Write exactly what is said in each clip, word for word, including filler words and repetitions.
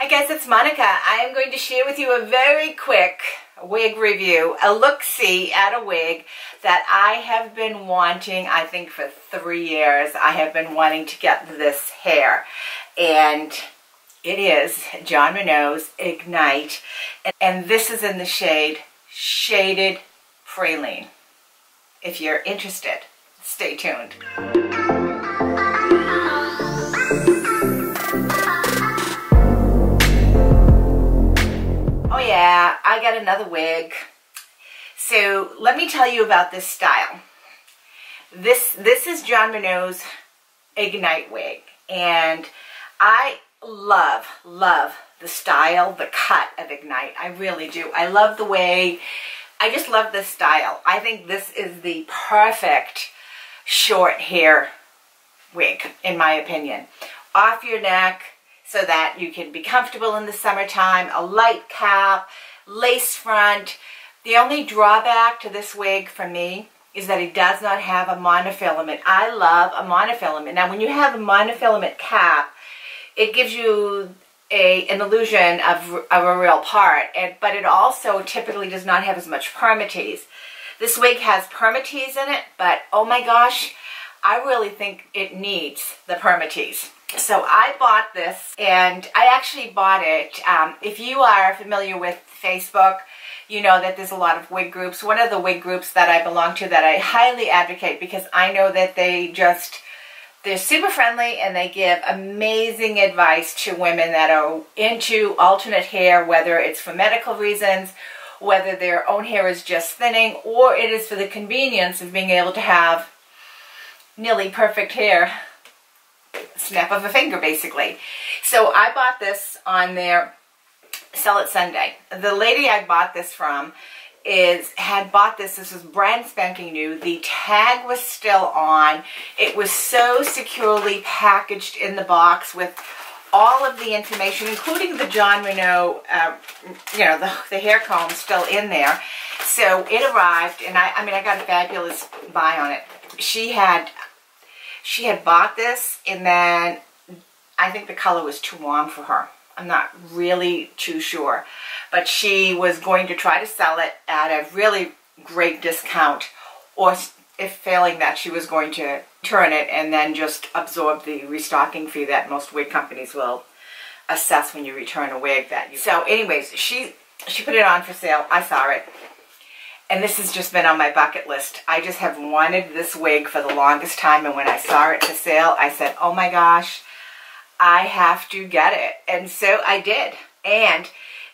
Hi guys, it's Monika. I am going to share with you a very quick wig review, a look-see at a wig that I have been wanting, I think for three years. I have been wanting to get this hair, and it is Jon Renau's Ignite, and this is in the shade Shaded Praline. If you're interested, stay tuned. Oh yeah, I got another wig. So let me tell you about this style. This this is Jon Renau's Ignite wig, and I love, love the style, the cut of Ignite. I really do. I love the way, I just love this style. I think this is the perfect short hair wig, in my opinion. Off your neck, so that you can be comfortable in the summertime, a light cap, lace front. The only drawback to this wig for me is that it does not have a monofilament. I love a monofilament. Now when you have a monofilament cap, it gives you a, an illusion of, of a real part, and, but it also typically does not have as much permatease. This wig has permatease in it, but oh my gosh, I really think it needs the permatease. So I bought this, and I actually bought it. Um, if you are familiar with Facebook, you know that there's a lot of wig groups. One of the wig groups that I belong to that I highly advocate, because I know that they just, they're super friendly and they give amazing advice to women that are into alternate hair, whether it's for medical reasons, whether their own hair is just thinning, or it is for the convenience of being able to have nearly perfect hair. Snap of a finger, basically. So I bought this on their Sell It Sunday. The lady I bought this from is had bought this. This was brand spanking new. The tag was still on. It was so securely packaged in the box with all of the information, including the Jon Renau, uh, you know, the, the hair comb still in there. So it arrived, and I, I mean, I got a fabulous buy on it. She had She had bought this, and then I think the color was too warm for her. I'm not really too sure. But she was going to try to sell it at a really great discount, or if failing that, she was going to turn it and then just absorb the restocking fee that most wig companies will assess when you return a wig. That you So anyways, she, she put it on for sale. I saw it. And this has just been on my bucket list. I just have wanted this wig for the longest time, and when I saw it for sale, I said, oh my gosh, I have to get it. And so I did. And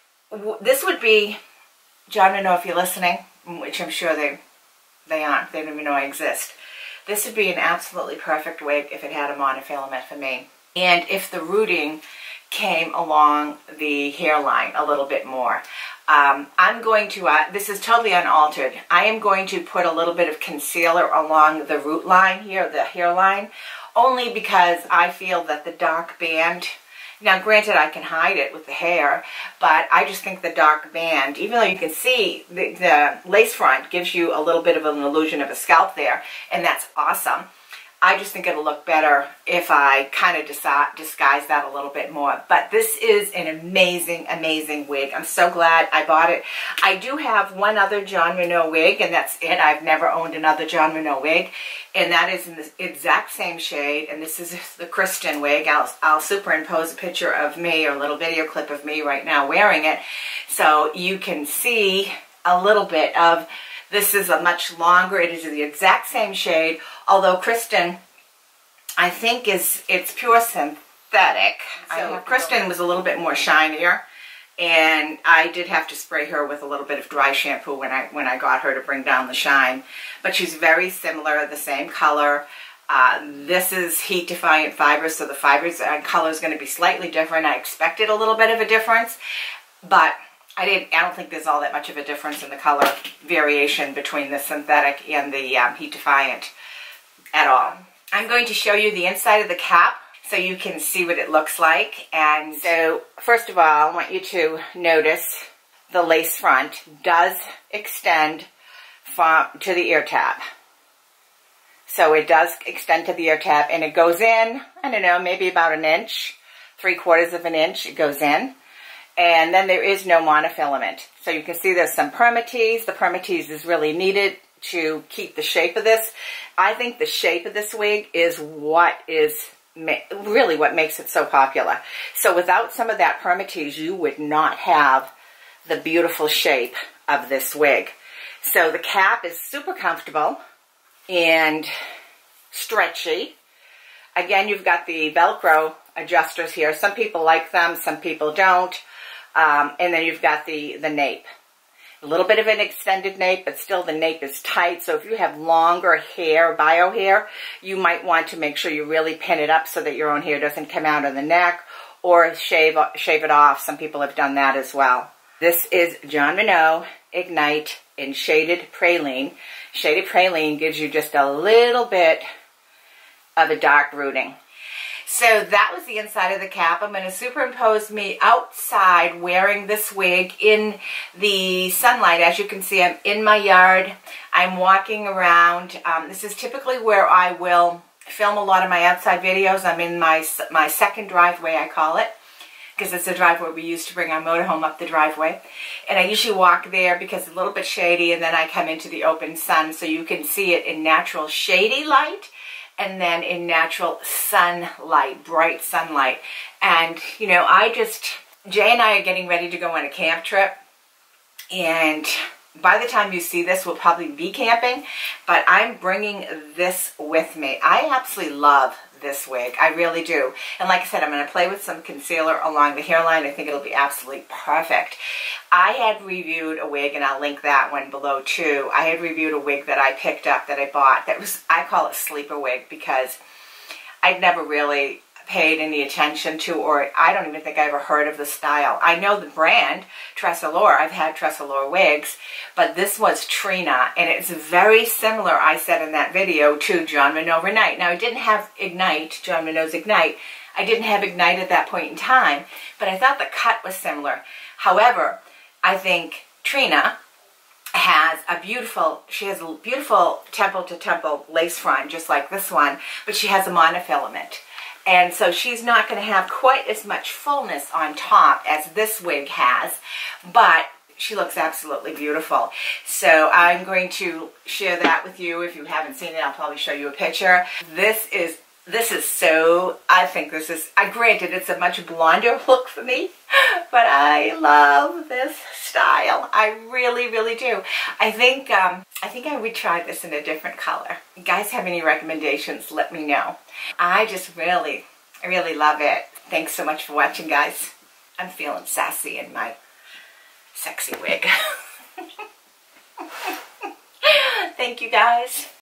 w this would be, Jon Renau, if you're listening, which I'm sure they, they aren't, they don't even know I exist, this would be an absolutely perfect wig if it had a monofilament for me. And if the rooting came along the hairline a little bit more. Um, I'm going to, uh, this is totally unaltered, I am going to put a little bit of concealer along the root line here, the hairline, only because I feel that the dark band, now granted I can hide it with the hair, but I just think the dark band, even though you can see the, the lace front gives you a little bit of an illusion of a scalp there, and that's awesome. I just think it'll look better if I kind of disguise that a little bit more. But this is an amazing, amazing wig. I'm so glad I bought it. I do have one other Jon Renau wig, and that's it. I've never owned another Jon Renau wig, and that is in the exact same shade. And this is the Kristen wig. I'll, I'll superimpose a picture of me, or a little video clip of me right now wearing it, so you can see a little bit of. This is a much longer, it is the exact same shade, although Kristen, I think, is, it's pure synthetic. So Kristen was a little bit more shinier, and I did have to spray her with a little bit of dry shampoo when I, when I got her to bring down the shine. But she's very similar, the same color. Uh, this is heat-defiant fibers, so the fibers and color is going to be slightly different. I expected a little bit of a difference, but I didn't. I don't think there's all that much of a difference in the color variation between the synthetic and the um, heat defiant at all. I'm going to show you the inside of the cap so you can see what it looks like. And so, first of all, I want you to notice the lace front does extend from to the ear tab. So it does extend to the ear tab, and it goes in, I don't know, maybe about an inch three quarters of an inch it goes in. And then there is no monofilament. So you can see there's some permatease. The permatease is really needed to keep the shape of this. I think the shape of this wig is what is really what makes it so popular. So without some of that permatease, you would not have the beautiful shape of this wig. So the cap is super comfortable and stretchy. Again, you've got the Velcro adjusters here. Some people like them, some people don't. Um, and then you've got the, the nape. A little bit of an extended nape, but still the nape is tight. So if you have longer hair, bio hair, you might want to make sure you really pin it up so that your own hair doesn't come out of the neck, or shave, shave it off. Some people have done that as well. This is Jon Renau Ignite in Shaded Praline. Shaded Praline gives you just a little bit of a dark rooting. So that was the inside of the cap. I'm going to superimpose me outside wearing this wig in the sunlight. As you can see, I'm in my yard. I'm walking around. Um, this is typically where I will film a lot of my outside videos. I'm in my, my second driveway, I call it, because it's the driveway we used to bring our motorhome up the driveway. And I usually walk there because it's a little bit shady, and then I come into the open sun so you can see it in natural shady light, and then in natural sunlight, bright sunlight. And, you know, I just, Jay and I are getting ready to go on a camp trip. And by the time you see this, we'll probably be camping. But I'm bringing this with me. I absolutely love this wig. I really do. And like I said, I'm going to play with some concealer along the hairline. I think it'll be absolutely perfect. I had reviewed a wig, and I'll link that one below too. I had reviewed a wig that I picked up, that I bought, that was, I call it sleeper wig, because I'd never really paid any attention to, or I don't even think I ever heard of the style. I know the brand, Tressalore. I've had Tressalore wigs, but this was Trina, and it's very similar, I said in that video, to Jon Renau Ignite. Now, I didn't have Ignite, Jon Renau's Ignite. I didn't have Ignite at that point in time, but I thought the cut was similar. However, I think Trina has a beautiful, she has a beautiful temple-to-temple lace front, just like this one, but she has a monofilament. And so she's not going to have quite as much fullness on top as this wig has, but she looks absolutely beautiful. So I'm going to share that with you. If you haven't seen it, I'll probably show you a picture. This is This is so, I think this is, I granted it's a much blonder look for me, but I love this style. I really, really do. I think, um, I think I would try this in a different color. You guys have any recommendations, let me know. I just really, I really love it. Thanks so much for watching, guys. I'm feeling sassy in my sexy wig. Thank you, guys.